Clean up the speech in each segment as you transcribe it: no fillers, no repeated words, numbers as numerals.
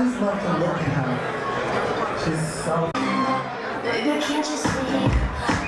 just love to look at her. She's so... Baby, can't you see?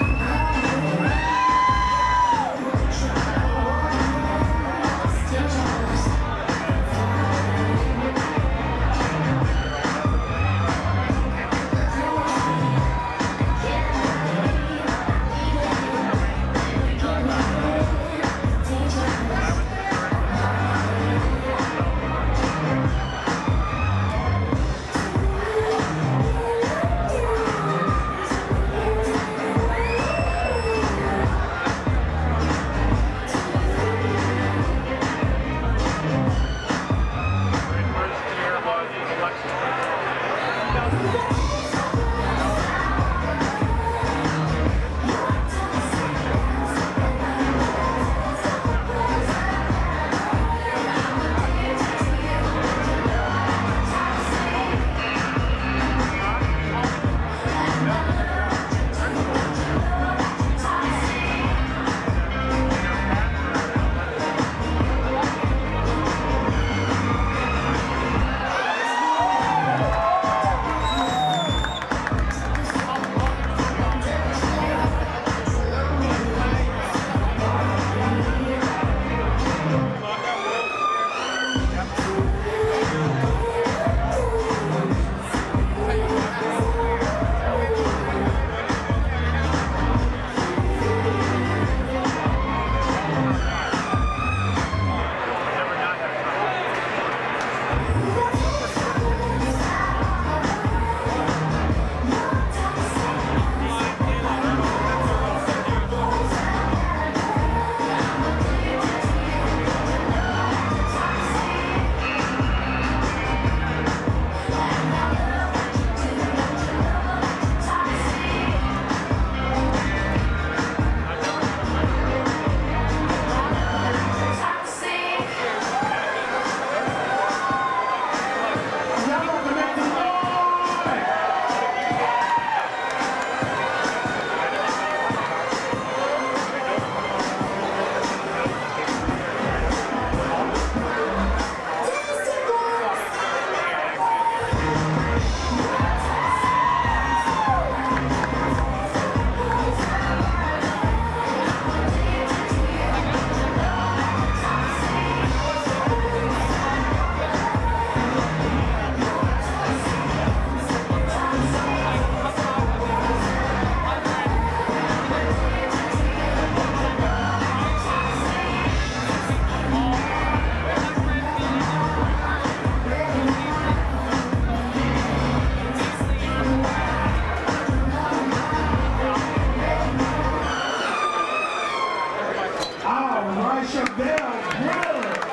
Chevelle Brooks.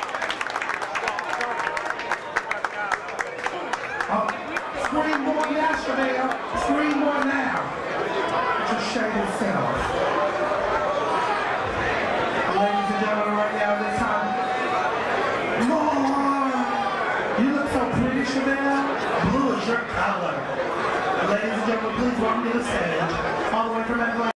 Scream more now, Chevelle. Scream more now. Just show yourself. Ladies and gentlemen, right now, this time. More. You look so pretty, Chevelle. Blue is your color. Ladies and gentlemen, please welcome to the stage. All the way from Atlanta.